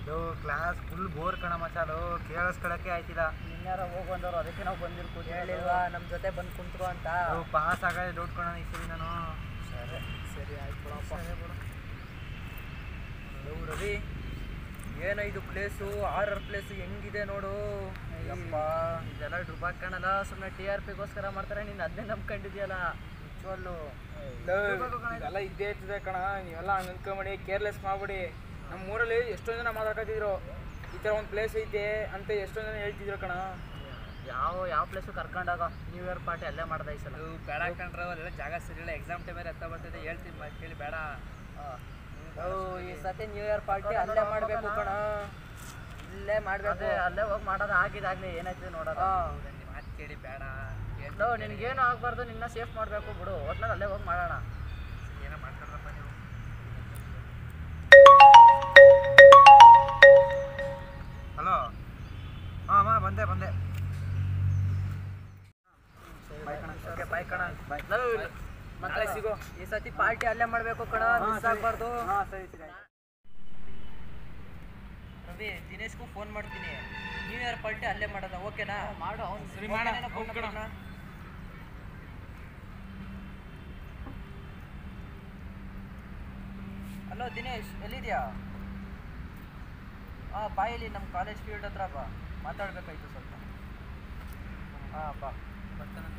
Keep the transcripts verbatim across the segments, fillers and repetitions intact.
ಇದು class full bore ಕಣ ಮಚಾಲು ಕೇಳಿಸ್ಕೊಳಕ್ಕೆ ಆಯ್ತಿಲ್ಲ. ನಿನ್ಯಾರ ಹೋಗಿ ಬಂದವರು ಅದಕ್ಕೆ ನಾವು ಬಂದಿರ್ಬೋದು ಹೇಳಿಲ್ವಾ ನಮ್ಮ ಜೊತೆ ಬಂದು ಕುಂತ್ಕೊ ಅಂತ. ಪಾಸ್ ಆಗೋದು ಡೌಟ್ ಕಣ ಈ ಸರಿ ನಾನು. ಸರಿ ಸರಿ ಆಯ್ತು ಬಿಡಪ್ಪ. ರವಿ ಏನೋ ಇದು ಪ್ಲೇಸು ಆರರ್ ಪ್ಲೇಸು ಹೆಂಗಿದೆ ನೋಡು. ಅಯ್ಯಪ್ಪ ಇದೆಲ್ಲ ಡ್ರುಬಾಕ್ ಕಾಣಲ್ಲ, ಸುಮ್ಮನೆ ಟಿ ಆರ್ ಪಿಗೋಸ್ಕರ ಮಾಡ್ತಾರೆ. ನೀನು ಅದನ್ನೇ ನಂಬ್ಕೊಂಡಿದ್ಯಲ್ಲ ನಿಜವಲ್ಲು. ಇದೆಲ್ಲ ಇದ್ದೇ ಇರ್ತದೆ ಕಣ, ನೀವೆಲ್ಲ ಹಂಗೆ ಅನ್ಕೊಂಬಿಡಿ, ಕೇರ್ಲೆಸ್ ಮಾಡ್ಬಿಡಿ. ನಮ್ಮ ಊರಲ್ಲಿ ಎಷ್ಟೊಂದು ಜನ ಮಾತಾಡ್ತಿದ್ರು ಈ ಥರ ಒಂದು ಪ್ಲೇಸ್ ಐತೆ ಅಂತ, ಎಷ್ಟೊಂದು ಜನ ಹೇಳ್ತಿದ್ರು ಕಣ. ಯಾವ ಯಾವ ಪ್ಲೇಸು ಕರ್ಕೊಂಡಾಗ ನ್ಯೂ ಇಯರ್ ಪಾರ್ಟಿ ಅಲ್ಲೇ ಮಾಡ್ದೆ ಈ ಸಲ. ಬೇಡ ಕಂಡ್ರೆ ಅಲ್ಲೆಲ್ಲ ಜಾಗ ಸರಿಯಿಲ್ಲ, ಎಕ್ಸಾಮ್ ಟೈಮಲ್ಲಿ ಎತ್ತ ಬರ್ತಿದೆ ಹೇಳ್ತೀನಿ ಕೇಳಿ ಬೇಡ. ಈ ಸತಿ ನ್ಯೂ ಇಯರ್ ಪಾರ್ಟಿ ಅಲ್ಲೇ ಮಾಡಬೇಕು ಕಣ, ಇಲ್ಲೇ ಮಾಡಬೇಕು. ಅಲ್ಲೇ ಹೋಗಿ ಮಾಡೋದು ಆಗಿದಾಗಲಿ ಏನಾಯ್ತು ನೋಡೋದು. ಮಾತು ಕೇಳಿ ಬೇಡ. ಎಲ್ಲೋ ನಿನಗೇನು ಆಗಬಾರ್ದು, ನಿನ್ನ ಸೇಫ್ ಮಾಡಬೇಕು ಬಿಡು. ಒಟ್ನಲ್ಲಿ ಅಲ್ಲೇ ಹೋಗಿ ಮಾಡೋಣ. ಏನೋ ಮಾಡ್ಕೊಂಡ್ರಪ್ಪ ನೀವು. ಹಲೋ, ಹಾಂ ಅಮ್ಮ ಬಂದೆ ಬಂದೆ. ಬಾಯ್ ಕಣ. ಮತ್ತೆ ಸಿಗೋ. ಈ ಸತಿ ಪಾರ್ಟಿ ಅಲ್ಲೇ ಮಾಡಬೇಕು ಕಣ, ಮಿಸ್ ಆಗಬಾರ್ದು. ರವಿ ದಿನೇಶ್ಗೂ ಫೋನ್ ಮಾಡ್ತೀನಿ, ನ್ಯೂ ಇಯರ್ ಪಾರ್ಟಿ ಅಲ್ಲೇ ಮಾಡೋದ, ಓಕೆನಾ? ಮಾಡು. ಅವ್ನು ಸರಿ ಮಾಡೋಣ. ಹಲೋ ದಿನೇಶ್, ಎಲ್ಲಿದ್ಯಾ? ಹಾಂ ಬಾಯಲ್ಲಿ ನಮ್ಮ ಕಾಲೇಜ್ ಫೀಲ್ಡ್ ಹತ್ರ ಬಾ, ಮಾತಾಡಬೇಕಾಯ್ತು ಸ್ವಲ್ಪ. ಹಾಂ ಬಾ. ಬರ್ತಾನಂತ.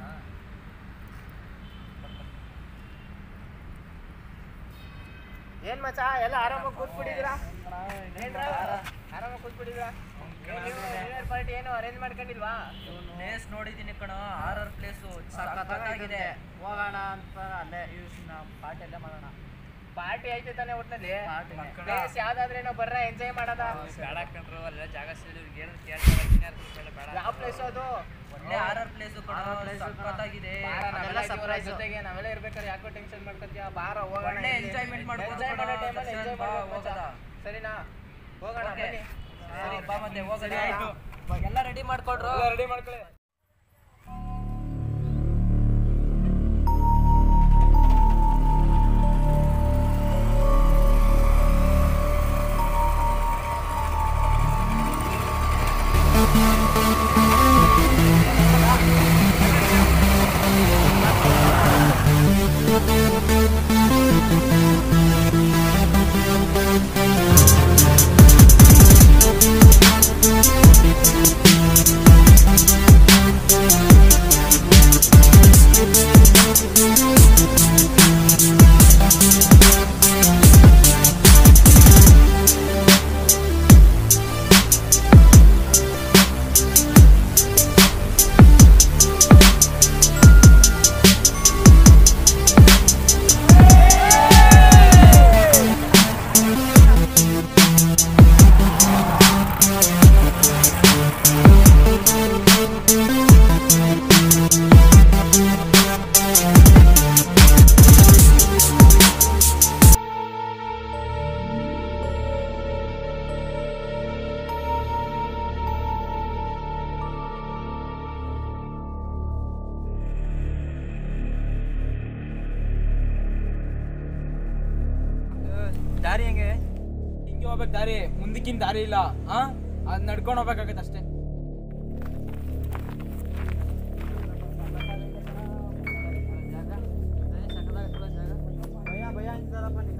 ಏನು ಮಚ್ಚ ಎಲ್ಲ ಆರಾಮಾಗಿ ಕೂತ್ಬಿಟ್ಟಿದ್ದೀರಾ? ಆರಾಮಾಗಿ ಕೂತ್ಬಿಟ್ಟಿದ್ದೀರಾ? ಪಾರ್ಟಿ ಏನು ಅರೇಂಜ್ ಮಾಡ್ಕೊಂಡಿಲ್ವಾ? ಪ್ಲೇಸ್ ನೋಡಿದ್ದೀನಿ ಕಣ, ಆರ್ ಆರ್ ಪ್ಲೇಸು ಸಖತ್ತಾಗಿದೆ. ಹೋಗೋಣ ಅಂತ ಅಲ್ಲೇ ಪಾರ್ಟಿ ಅಲ್ಲೇ ಮಾಡೋಣ. ಪಾರ್ಟಿ ಐತೆ ತಾನೆ ಒಟ್ಟಿನಲ್ಲಿ. ಪ್ಲೇಸ್ ಯಾವ್ದಾದ್ರೇನೋ ಬರ್ರ ಎಂಜಾಯ್ ಮಾಡೋದ. ಬೇಡ ಕಂಡ್ರು ಅಲ್ಲೆಲ್ಲ ಜಾಗ ಸಿಡಿ ಕೇಳ್ತಾರೆ. ಯಾವ ಪ್ಲೇಸ್ ಅದು? ಒಳ್ಳೆ ಆರ್ ಆರ್ ಪ್ಲೇಸು ಕಣ, ಸಖತ್ತಾಗಿದೆ. ಜೊತೆಗೆ ನಾವೆಲ್ಲ ಇರ್ಬೇಕಾದ್ರೆ ಯಾಕೋ ಟೆನ್ಷನ್ ಮಾಡ್ಕೊತೀಯ? ಬಾರ ಹೋಗೋಣ, ಒಳ್ಳೆ ಎಂಜಾಯ್ಮೆಂಟ್ ಮಾಡ್ಬೋದು. ಸರಿನಾ? ಹೋಗೋಣ ಬನ್ನಿ. ಬಾ ಮತ್ತೆ ಹೋಗೋಣ. ಎಲ್ಲ ರೆಡಿ ಮಾಡ್ಕೊಡ್ರು. ರೆಡಿ ಮಾಡ್ಕೊಳ್ಳಿ. ದಾರಿ ಹೆಂಗೆ? ಹಿಂಗೆ ಹೋಗ್ಬೇಕು ದಾರಿ, ಮುಂದಕ್ಕಿನ ದಾರಿ ಇಲ್ಲ. ಹಾಂ ಅದು ನಡ್ಕೊಂಡು ಹೋಗ್ಬೇಕಾಗತ್ತೆ ಅಷ್ಟೇ. ಭಯ ಭಯ ಅಂತಾರಪ್ಪ ನೀನು.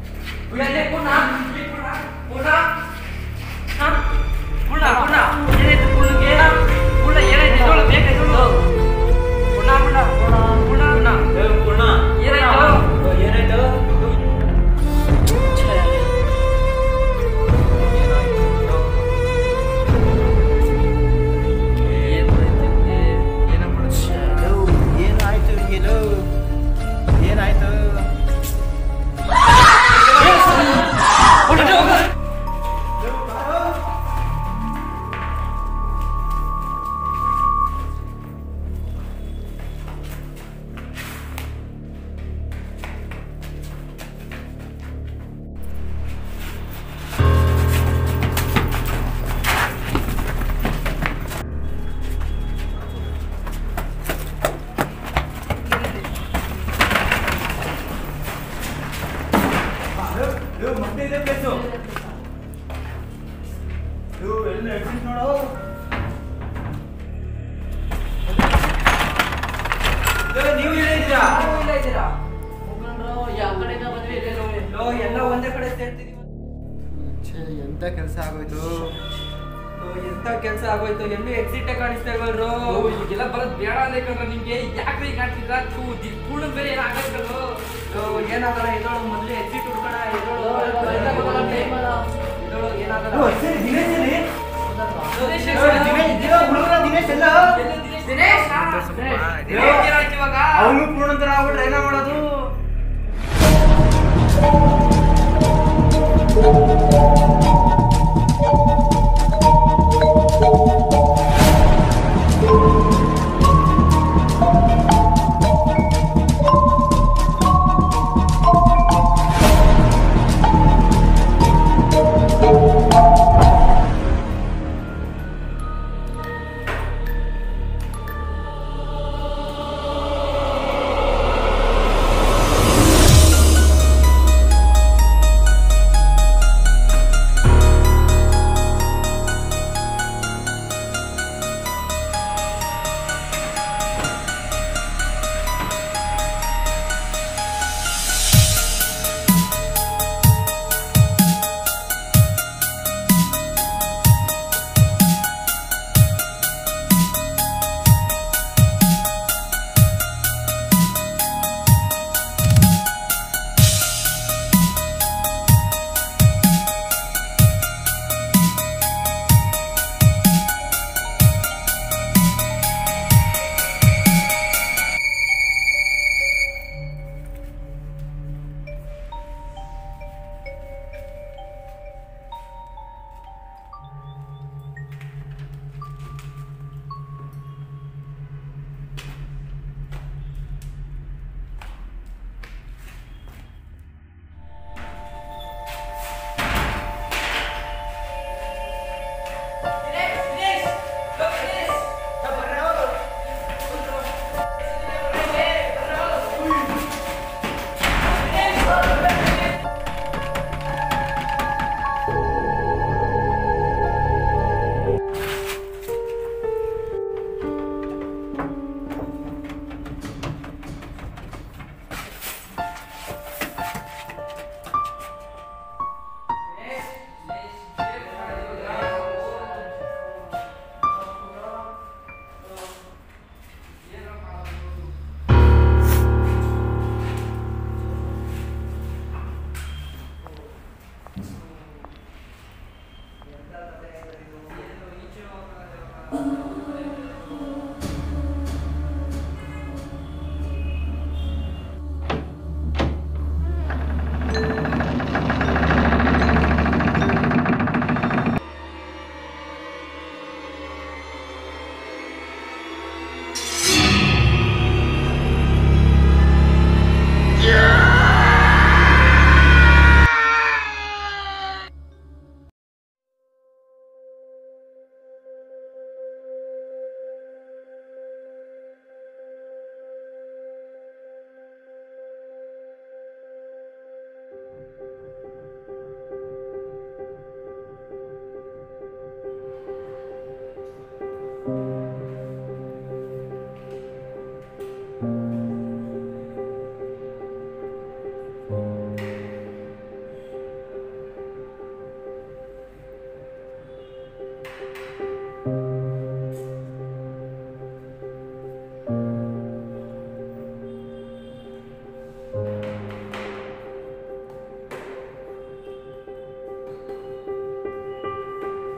ಎಂತ ಕೆಲಸ ಆಗೋಯ್ತು ಎಂತ ಕೆಲಸ ಆಗೋಯ್ತು ಎಲ್ಲೂ ಎಕ್ಸಿಟ್ ಕಾಣಿಸ್ತಾ ಇಲ್ವಲ್ರು ಈಗೆಲ್ಲ ಬರೋದು ಬೇಡ ಅನ್ಬೇಕಂದ್ರೆ ನಿಮ್ಗೆ ಯಾಕೆ ಈಗ ಕಾಣ್ತಿದ್ರ ಪೂರ್ಣ ಬೇರೆ ಏನಾಗಲ್ರು ಏನಾಗಲ್ಲ ಎದೋಳು ಮೊದಲು ಎಕ್ಸಿಟ್ ಹುಡ್ಕೋಣ ಎದೋಳು ಏನಾಗಲ್ಲ ಅವನು ಪೂರ್ಣಂತರ ಆಗ್ಬಿಟ್ರೆ ಏನ ಮಾಡೋದು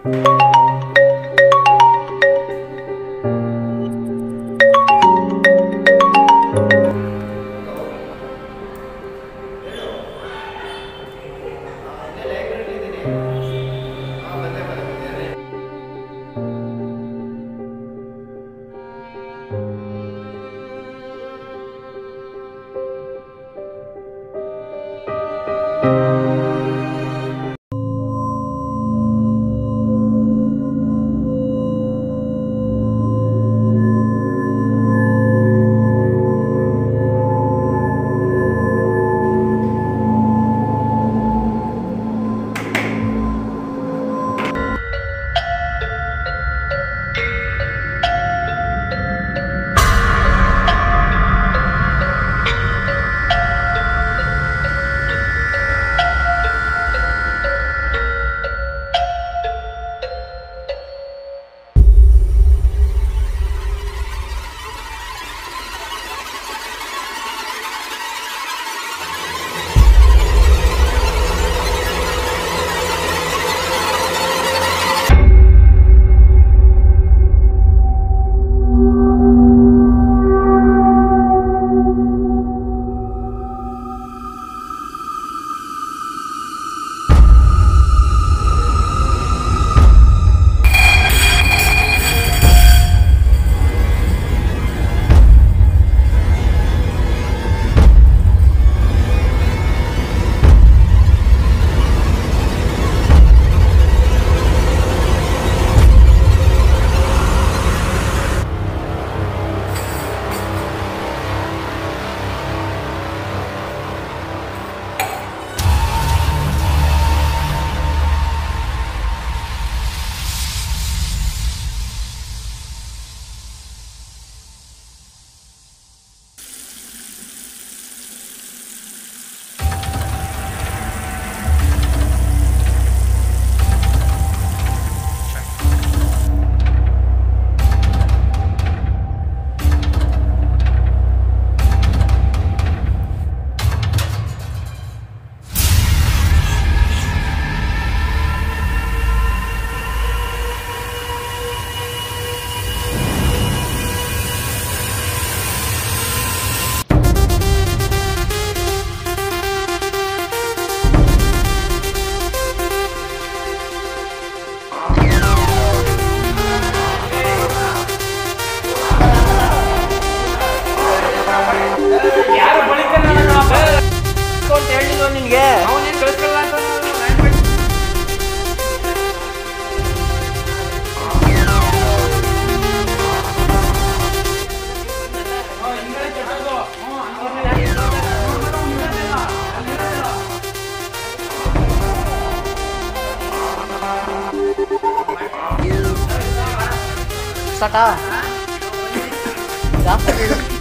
ಸ್ಟಾರ್ಟಾ ಜಾಸ್ತಿ